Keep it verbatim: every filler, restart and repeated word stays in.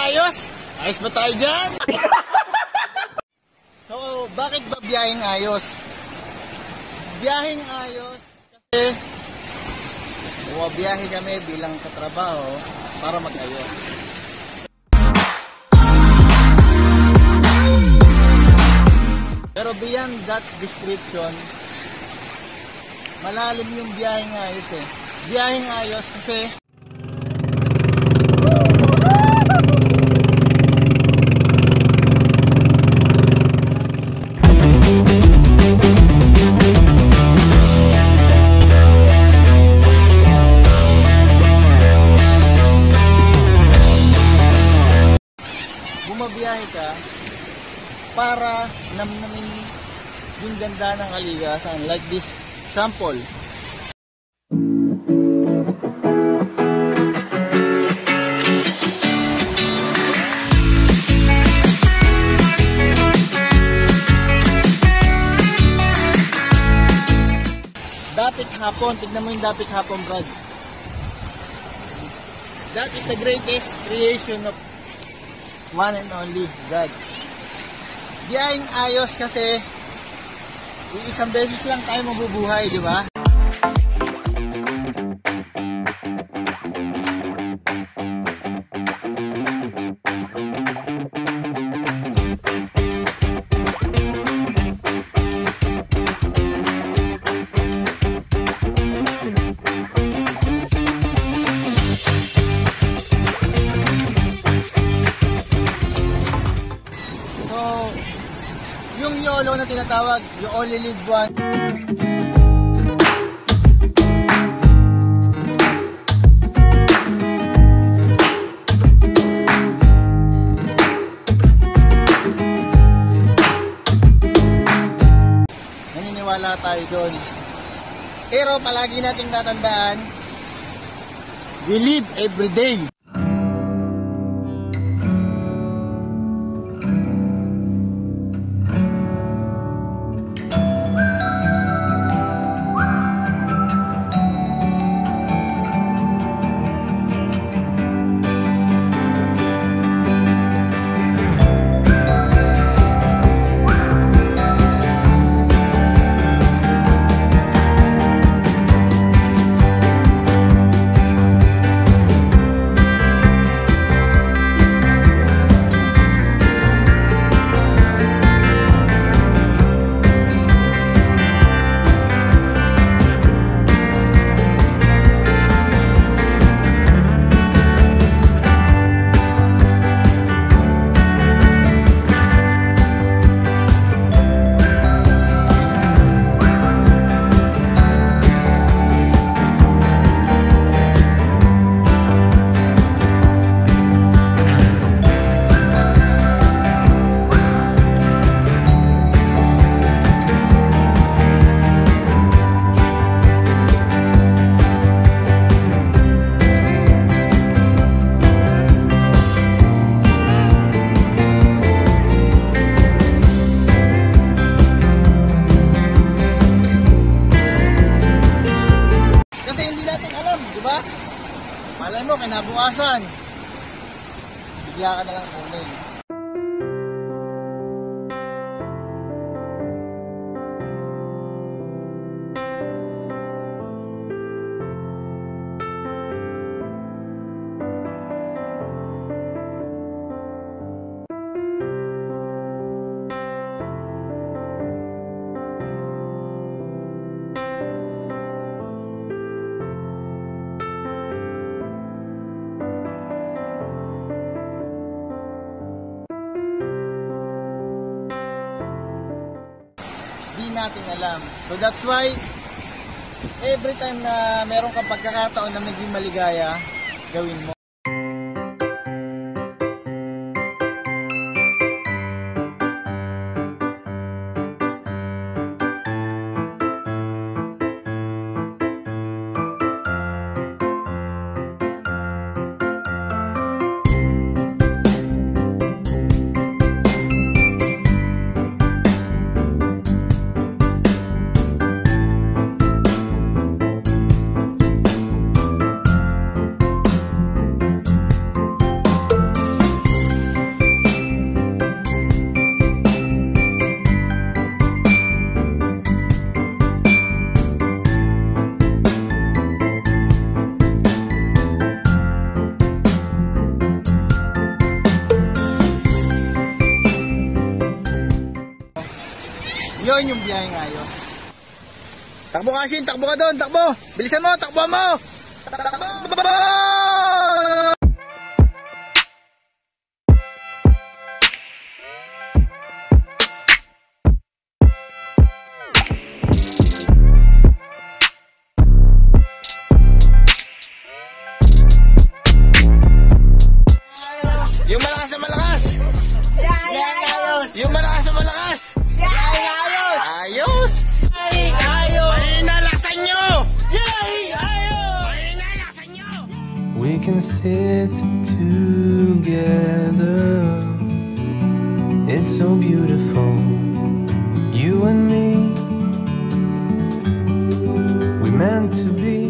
ayos? Ayos ba tayo dyan? So, bakit ba biyaheng ayos? Biyaheng ayos kasi bumabiyahe kami bilang katrabaho para mag-ayos. Pero beyond that description, malalim yung biyaheng ayos eh. Biyaheng ayos kasi bumabiyahe ka para namnamin yung ganda ng kalikasan, like this sample. Dapit hapon, tignan mo yung dapit hapon, Brad. That is the greatest creation of one and only God. Biyaheng ayos kasi isang beses lang tayo mabubuhay, di ba? Yung YOLO na tinatawag, you only live once. Naniniwala tayo doon. Pero palagi nating tatandaan, we live every day. Malay mo, kinabukasan, bigla ka na lang kunin. Natin alam. So that's why every time na meron kang pagkakataon na maging maligaya, gawin mo. Yun yung biyayang ayos. Takbo ka, Shin, takbo ka doon, takbo. Bilisan mo, takbo mo. Takbo! Yung malakas na malakas. Yung malakas na malakas. Ayos. Pahinalasan nyo. Pahinalasan nyo. We can sit together. It's so beautiful. You and me. We meant to be.